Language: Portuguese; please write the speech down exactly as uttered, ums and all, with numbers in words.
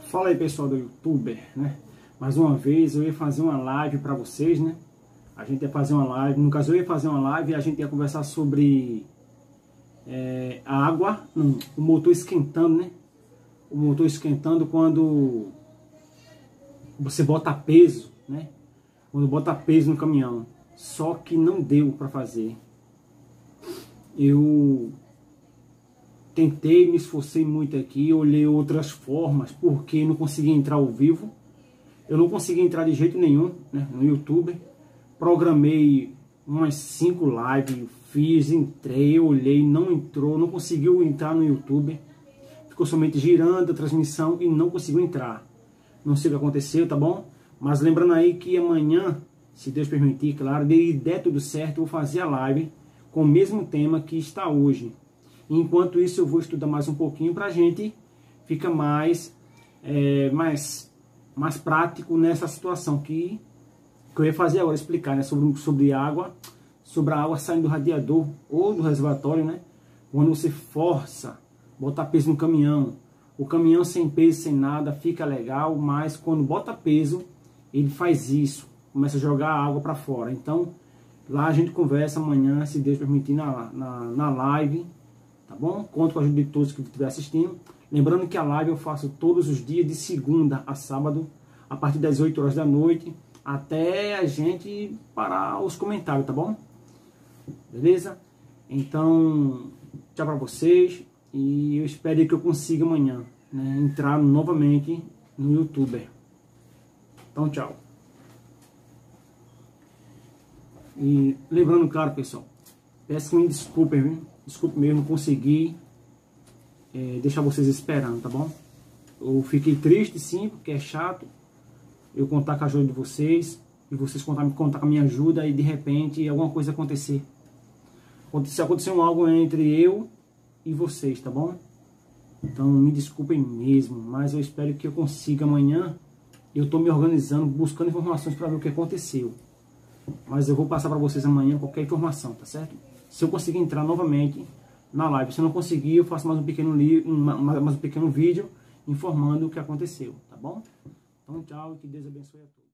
Fala aí, pessoal do YouTube, né? Mais uma vez eu ia fazer uma live para vocês, né? A gente ia fazer uma live, no caso eu ia fazer uma live e a gente ia conversar sobre é, a água, não, o motor esquentando, né? O motor esquentando quando você bota peso, né? Quando bota peso no caminhão. Só que não deu para fazer. Eu tentei, me esforcei muito aqui, olhei outras formas, porque não consegui entrar ao vivo. Eu não consegui entrar de jeito nenhum, né, no YouTube. Programei umas cinco lives, fiz, entrei, olhei, não entrou, não conseguiu entrar no YouTube. Ficou somente girando a transmissão e não conseguiu entrar. Não sei o que aconteceu, tá bom? Mas lembrando aí que amanhã, se Deus permitir, claro, e der tudo certo, eu vou fazer a live com o mesmo tema que está hoje. Enquanto isso, eu vou estudar mais um pouquinho para a gente ficar mais, é, mais, mais prático nessa situação que, que eu ia fazer agora, explicar, né, sobre, sobre água, sobre a água saindo do radiador ou do reservatório, né? Quando você força, botar peso no caminhão, o caminhão sem peso, sem nada, fica legal, mas quando bota peso, ele faz isso, começa a jogar a água para fora. Então, lá a gente conversa amanhã, se Deus permitir, na, na, na live. Tá bom? Conto com a ajuda de todos que estiver assistindo. Lembrando que a live eu faço todos os dias, de segunda a sábado, a partir das oito horas da noite, até a gente parar os comentários, tá bom? Beleza? Então, tchau pra vocês. E eu espero que eu consiga amanhã, né, entrar novamente no YouTube. Então, tchau. E lembrando, claro, pessoal, peço que me desculpem, viu? Desculpe mesmo, não consegui é, deixar vocês esperando, tá bom? Eu fiquei triste, sim, porque é chato eu contar com a ajuda de vocês e vocês contar, contar com a minha ajuda e de repente alguma coisa acontecer. Se aconteceu algo entre eu e vocês, tá bom? Então me desculpem mesmo, mas eu espero que eu consiga amanhã. Eu tô me organizando, buscando informações para ver o que aconteceu. Mas eu vou passar para vocês amanhã qualquer informação, tá certo? Se eu conseguir entrar novamente na live, se eu não conseguir, eu faço mais um pequeno, li mais um pequeno vídeo informando o que aconteceu, tá bom? Então, tchau e que Deus abençoe a todos.